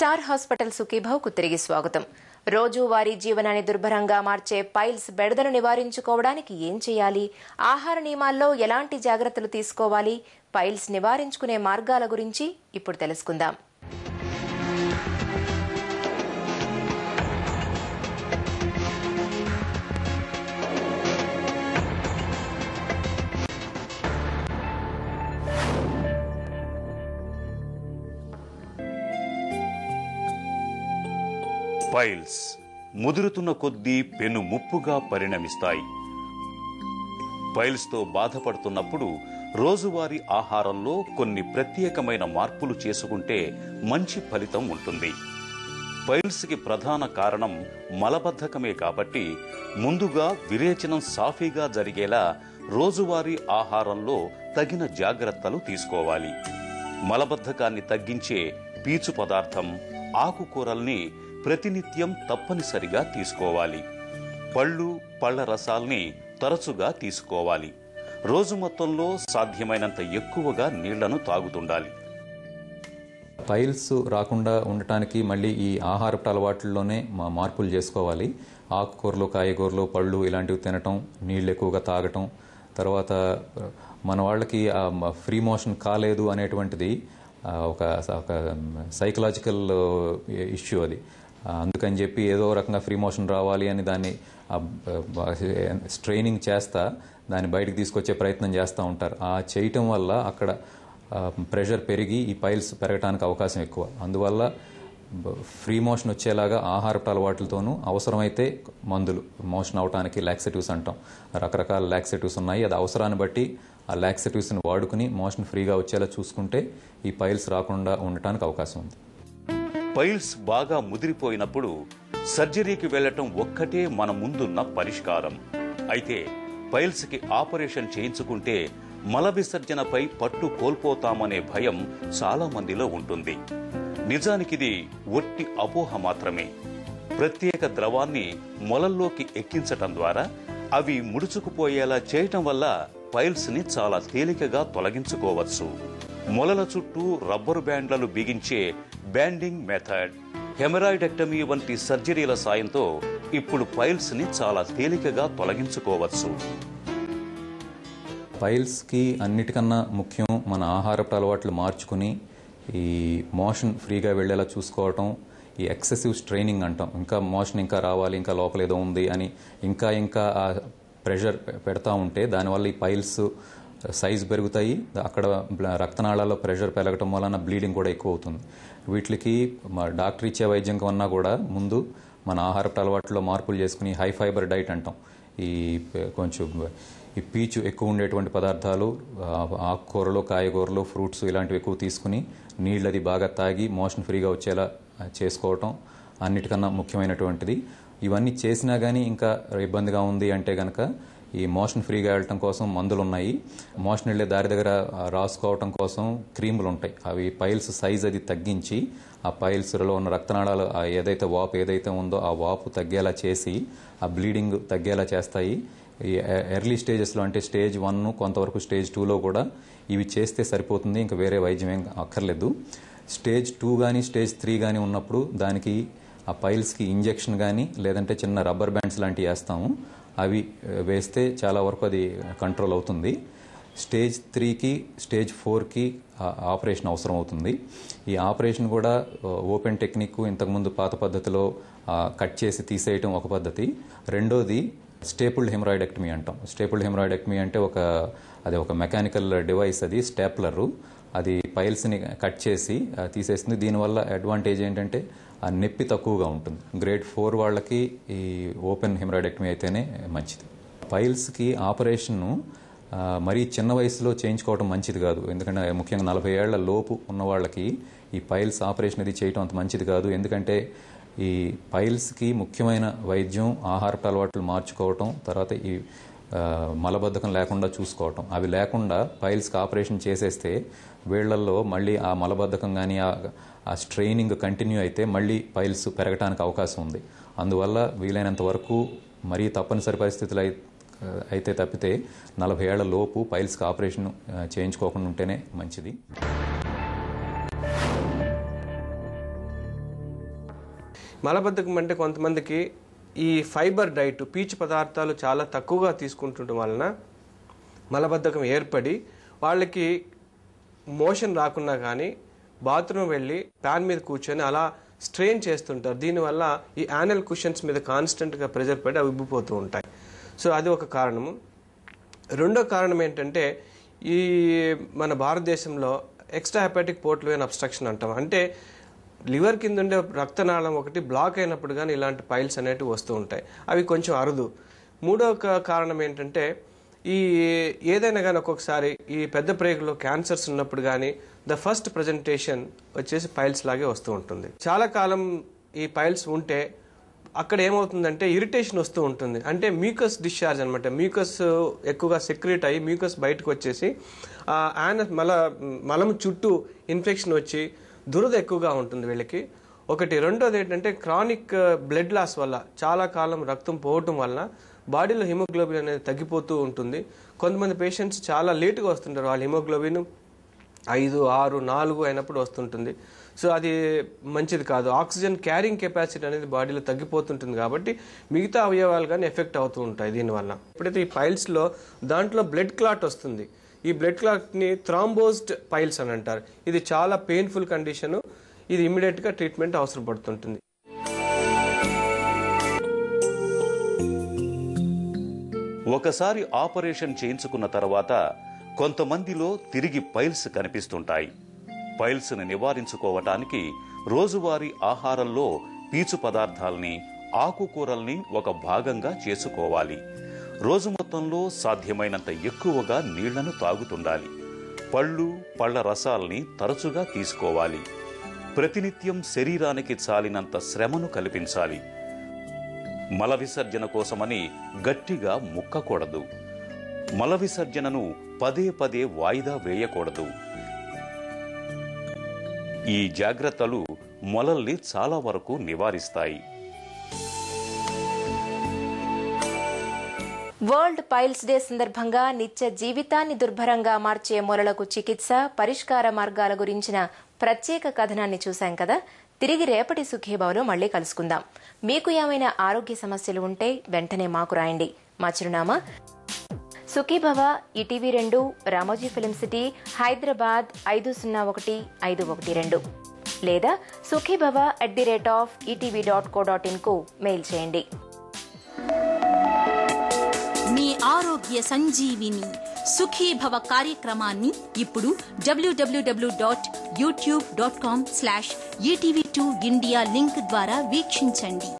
Star hospital సుఖీభావ్కు తిరిగి స్వాగతం. రోజువారీ జీవనాన్ని దుర్భరంగా మార్చే పైల్స్ బెడదను నివారించుకోవడానికి ఏం చేయాలి, ఆహార నియమాల్లో ఎలాంటి జాగ్రత్తలు తీసుకోవాలి, పైల్స్ నివారించుకునే మార్గాల గురించి ఇప్పుడు తెలుసుకుందాం. పైల్స్ ముదురుతున్న కొద్దీ పెను ముప్పుగా పరిణమిస్తాయి. పైల్స్తో బాధపడుతున్నప్పుడు రోజువారీ ఆహారంలో కొన్ని ప్రత్యేకమైన మార్పులు చేసుకుంటే మంచి ఫలితం ఉంటుంది. పైల్స్కి ప్రధాన కారణం మలబద్ధకమే కాబట్టి ముందుగా విరేచనం సాఫీగా జరిగేలా రోజువారీ ఆహారంలో తగిన జాగ్రత్తలు తీసుకోవాలి. మలబద్ధకాన్ని తగ్గించే పీచు పదార్థం, ఆకుకూరల్ని ప్రతినిత్యం తప్పనిసరిగా తీసుకోవాలి. పళ్ళు, పళ్ల రసాల్ని తరచుగా తీసుకోవాలి. రోజు మొత్తంలో సాధ్యమైనంత ఎక్కువగా నీళ్లను తాగుతుండాలి. పైల్స్ రాకుండా ఉండటానికి మళ్ళీ ఈ ఆహారపు అలవాట్లలోనే మార్పులు చేసుకోవాలి. ఆకుకూరలు, కాయగూరలు, పళ్ళు ఇలాంటివి తినటం, నీళ్లు ఎక్కువగా తాగటం. తర్వాత మన వాళ్ళకి ఫ్రీ మోషన్ కాలేదు అనేటువంటిది ఒక సైకలాజికల్ ఇష్యూ అది. అందుకని చెప్పి ఏదో రకంగా ఫ్రీ మోషన్ రావాలి అని దాన్ని స్ట్రైనింగ్ చేస్తా దాన్ని బయటకు తీసుకొచ్చే ప్రయత్నం చేస్తూ ఉంటారు. ఆ చేయటం వల్ల అక్కడ ప్రెషర్ పెరిగి ఈ పైల్స్ పెరగడానికి అవకాశం ఎక్కువ. అందువల్ల ఫ్రీ మోషన్ వచ్చేలాగా ఆహారపు అలవాట్లతోనూ అవసరమైతే మందులు, మోషన్ అవడానికి లాక్సేటివ్స్ అంటాం. రకరకాల లాక్సేటివ్స్ ఉన్నాయి. అది అవసరాన్ని బట్టి ఆ లాక్సేటివ్స్ని వాడుకుని మోషన్ ఫ్రీగా వచ్చేలా చూసుకుంటే ఈ పైల్స్ రాకుండా ఉండటానికి అవకాశం ఉంది. పైల్స్ బాగా ముదిరిపోయినప్పుడు సర్జరీకి వెళ్లటం ఒక్కటే మన ముందున్న పరిష్కారం. అయితే పైల్స్కి ఆపరేషన్ చేయించుకుంటే మల విసర్జనపై పట్టు కోల్పోతామనే భయం చాలా మందిలో ఉంటుంది. నిజానికిది ఒట్టి అపోహ మాత్రమే. ప్రత్యేక ద్రవాన్ని మొలల్లోకి ఎక్కించటం ద్వారా అవి ముడుచుకుపోయేలా చేయటం వల్ల పైల్స్ ని చాలా తేలికగా తొలగించుకోవచ్చు. మొలల చుట్టూ రబ్బరు బ్యాండ్లను బిగించే బ్యాండింగ్ మెథడ్, హెమరాయిడెక్టమీ వంటి సర్జరీల సాయంతో ఇప్పుడు పైల్స్ ని చాలా తేలికగా తొలగించుకోవచ్చు. పైల్స్ కి అన్నిటికన్నా ముఖ్యం మన ఆహారపు అలవాట్లు మార్చుకుని ఈ మోషన్ ఫ్రీగా వెళ్లేలా చూసుకోవటం. ఈ ఎక్సెసివ్ స్ట్రైనింగ్ అంటాం. ఇంకా మోషన్ ఇంకా రావాలి, ఇంకా లోపల ఏదో ఉంది అని ఇంకా ఆ ప్రెషర్ పెడతా ఉంటే దానివల్ల ఈ పైల్స్ సైజ్ పెరుగుతాయి. అక్కడ రక్తనాళాల్లో ప్రెషర్ పెరగటం వలన బ్లీడింగ్ కూడా ఎక్కువ అవుతుంది. వీటికి డాక్టర్ ఇచ్చే వైద్యం కన్నా కూడా ముందు మన ఆహారపు అలవాట్లో మార్పులు చేసుకుని హై ఫైబర్ డైట్ అంటాం. కొంచెం ఈ పీచు ఎక్కువ ఉండేటువంటి పదార్థాలు, ఆకుకూరలు, కాయగూరలు, ఫ్రూట్స్ ఇలాంటివి ఎక్కువ తీసుకుని నీళ్ళది బాగా తాగి మోషన్ ఫ్రీగా వచ్చేలా చేసుకోవటం అన్నిటికన్నా ముఖ్యమైనటువంటిది. ఇవన్నీ చేసినా కానీ ఇంకా ఇబ్బందిగా ఉంది అంటే కనుక ఈ మోషన్ ఫ్రీగా వెళ్ళటం కోసం మందులు ఉన్నాయి. మోషన్ వెళ్ళే దారి దగ్గర రాసుకోవటం కోసం క్రీములు ఉంటాయి. అవి పైల్స్ సైజ్ అది తగ్గించి ఆ పైల్స్లో ఉన్న రక్తనాళాలు ఏదైతే వాపు ఏదైతే ఉందో ఆ వాపు తగ్గేలా చేసి ఆ బ్లీడింగ్ తగ్గేలా చేస్తాయి. ఈ ఎర్లీ స్టేజెస్లో అంటే స్టేజ్ 1 కొంతవరకు స్టేజ్ 2లో కూడా ఇవి చేస్తే సరిపోతుంది. ఇంకా వేరే వైద్యం ఏం అక్కర్లేదు. స్టేజ్ 2 కానీ స్టేజ్ 3 కానీ ఉన్నప్పుడు దానికి ఆ పైల్స్కి ఇంజెక్షన్ కానీ లేదంటే చిన్న రబ్బర్ బ్యాండ్స్ లాంటివి వేస్తాము. అవి వేస్తే చాలా వరకు అది కంట్రోల్ అవుతుంది. స్టేజ్ 3కి స్టేజ్ 4కి ఆపరేషన్ అవసరం అవుతుంది. ఈ ఆపరేషన్ కూడా ఓపెన్ టెక్నిక్, ఇంతకుముందు పాత పద్ధతిలో కట్ చేసి తీసేయటం ఒక పద్ధతి. రెండోది స్టేపుల్డ్ హెమరాయిడెక్టమీ అంటాం. స్టేపుల్డ్ హెమరాయిడెక్టమీ అంటే అది ఒక మెకానికల్ డివైస్, అది స్టాప్లరు. అది పైల్స్ని కట్ చేసి తీసేస్తుంది. దీనివల్ల అడ్వాంటేజ్ ఏంటంటే ఆ నొప్పి తక్కువగా ఉంటుంది. గ్రేడ్ 4 వాళ్ళకి ఈ ఓపెన్ హెమరాయిడెక్టమీ అయితేనే మంచిది. పైల్స్కి ఆపరేషన్ను మరీ చిన్న వయసులో చేయించుకోవడం మంచిది కాదు. ఎందుకంటే ముఖ్యంగా 40 ఏళ్ల లోపు ఉన్న వాళ్ళకి ఈ పైల్స్ ఆపరేషన్ అది చేయటం అంత మంచిది కాదు. ఎందుకంటే ఈ పైల్స్కి ముఖ్యమైన వైద్యం ఆహారపు అలవాట్లు మార్చుకోవటం, తర్వాత ఈ మలబద్ధకం లేకుండా చూసుకోవటం. అవి లేకుండా పైల్స్కి ఆపరేషన్ చేసేస్తే వీళ్లలో మళ్ళీ ఆ మలబద్ధకం కానీ ఆ స్ట్రైనింగ్ కంటిన్యూ అయితే మళ్ళీ పైల్స్ పెరగడానికి అవకాశం ఉంది. అందువల్ల వీలైనంత వరకు మరీ తప్పనిసరి పరిస్థితులు అయితే తప్పితే 40 ఏళ్ల లోపు పైల్స్కి ఆపరేషన్ చేయించుకోకుండా ఉంటేనే మంచిది. మలబద్ధకం అంటే కొంతమందికి ఈ ఫైబర్ డైట్ పీచు పదార్థాలు చాలా తక్కువగా తీసుకుంటుండటం వలన మలబద్ధకం ఏర్పడి వాళ్ళకి మోషన్ రాకున్నా కానీ బాత్రూమ్ వెళ్ళి ఫ్యాన్ మీద కూర్చొని అలా స్ట్రెయిన్ చేస్తుంటారు. దీనివల్ల ఈ యానల్ కుషన్స్ మీద కాన్స్టెంట్గా ప్రెజర్ పడి అవి ఉబ్బిపోతూ ఉంటాయి. సో అది ఒక కారణము. రెండో కారణం ఏంటంటే ఈ మన భారతదేశంలో extra hepatic portal vein obstruction అంటాం. అంటే లివర్ కింద ఉండే రక్తనాళం ఒకటి బ్లాక్ అయినప్పుడు కానీ ఇలాంటి పైల్స్ అనేటివి వస్తూ ఉంటాయి. అవి కొంచెం అరుదు. మూడో కారణం ఏంటంటే ఈ ఏదైనా కానీ ఒక్కొక్కసారి ఈ పెద్ద ప్రేగులో క్యాన్సర్స్ ఉన్నప్పుడు కానీ ద ఫస్ట్ ప్రజెంటేషన్ వచ్చేసి పైల్స్ లాగే వస్తూ ఉంటుంది. చాలా కాలం ఈ పైల్స్ ఉంటే అక్కడ ఏమవుతుందంటే ఇరిటేషన్ వస్తూ ఉంటుంది. అంటే మ్యూకస్ డిశ్చార్జ్ అనమాట. మ్యూకస్ ఎక్కువగా సెక్రెట్ అయ్యి మ్యూకస్ బయటకు వచ్చేసి మలం చుట్టూ ఇన్ఫెక్షన్ వచ్చి దురద ఎక్కువగా ఉంటుంది వీళ్ళకి. ఒకటి. రెండోది ఏంటంటే క్రానిక్ బ్లడ్ లాస్ వల్ల చాలా కాలం రక్తం పోవటం వల్ల బాడీలో హిమోగ్లోబిన్ అనేది తగ్గిపోతూ ఉంటుంది. కొంతమంది పేషెంట్స్ చాలా లేటుగా వస్తుంటారు. వాళ్ళ హిమోగ్లోబిన్ 5, 6, 4 అయినప్పుడు వస్తుంటుంది. సో అది మంచిది కాదు. ఆక్సిజన్ క్యారింగ్ కెపాసిటీ అనేది బాడీలో తగ్గిపోతుంటుంది కాబట్టి మిగతా అవయవాలు కానీ ఎఫెక్ట్ అవుతూ ఉంటాయి దీనివల్ల. ఎప్పుడైతే ఈ పైల్స్లో దాంట్లో బ్లడ్ క్లాట్ వస్తుంది. ఈ బ్లడ్ క్లాట్ని థ్రాంబోజ్డ్ పైల్స్ అని అంటారు. ఇది చాలా పెయిన్ఫుల్ కండిషను. ఇది ఇమ్మీడియట్గా ట్రీట్మెంట్ అవసరం పడుతుంటుంది. ఒకసారి ఆపరేషన్ చేయించుకున్న తర్వాత కొంతమందిలో తిరిగి పైల్స్ కనిపిస్తుంటాయి. పైల్స్ని నివారించుకోవటానికి రోజువారీ ఆహారంలో పీచు పదార్థాలని, ఆకుకూరల్ని ఒక భాగంగా చేసుకోవాలి. రోజు మొత్తంలో సాధ్యమైనంత ఎక్కువగా నీళ్లను తాగుతుండాలి. పళ్ళు, పళ్ల రసాల్ని తరచుగా తీసుకోవాలి. ప్రతినిత్యం శరీరానికి చాలినంత శ్రమను కల్పించాలి. మల విసర్జన కోసమని గట్టిగా ముక్కకూడదు. మల విసర్జనను పదే పదే వాయిదా వేయకూడదు. ఈ జాగ్రత్తలు మొలల్ని చాలా వరకు నివారిస్తాయి. వరల్డ్ పైల్స్ డే సందర్భంగా నిత్య జీవితాన్ని దుర్భరంగా మార్చే మొలలకు చికిత్స, పరిష్కార మార్గాల గురించిన ప్రత్యేక కథనాన్ని చూశాం కదా. తిరిగి రేపటి సుఖీభవలో మళ్లీ కలుసుకుందాం. మీకు ఏమైనా ఆరోగ్య సమస్యలు ఉంటే వెంటనే మాకు రాయండి. మా చిరునామా Sukhibhava, ETV 2, Ramoji film city, Hyderabad 501512 లేదా sukhibhava@etv.co.in కు మెయిల్ చేయండి. మీ ఆరోగ్య సంజీవిని సుఖీభవ కార్యక్రమాన్ని ఇప్పుడు www.youtube.com/etv2india లింక్ ద్వారా వీక్షించండి.